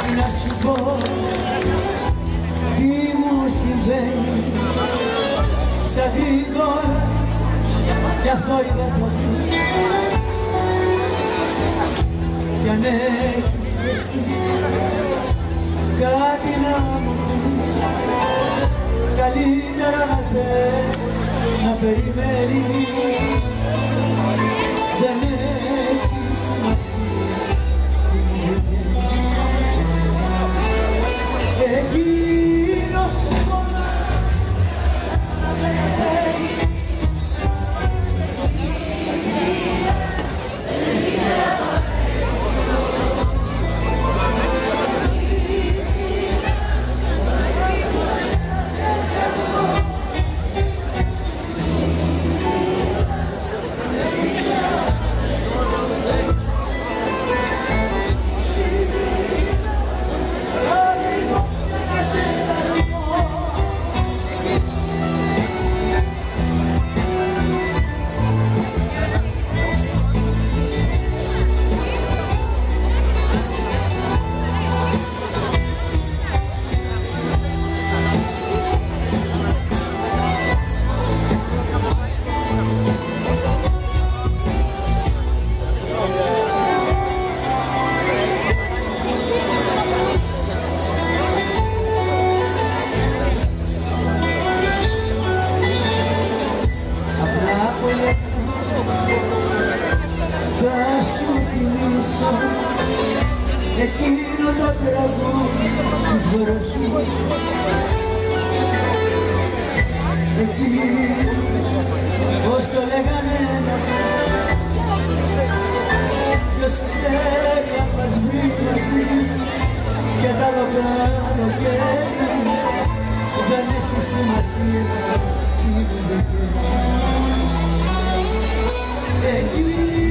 να σου πω τι μου συμβαίνει στα γρήγορα κι αθόρυβα πολύ. Κι αν έχεις εσύ κάτι να μου πεις, καλύτερα να θες να περιμένεις. Δεν έχει σημασία τι μου βγαίνει. Εκείνος που πονά δεν θέλει. Θα σου θυμίσω εκείνο το τραγούδι της βροχής, εκείνο πως το λέγανε να πεις. Ποιος ξέρει αν μας βρει μαζί και τ' άλλο καλοκαίρι. Δεν έχει σημασία τι μου βγαίνει.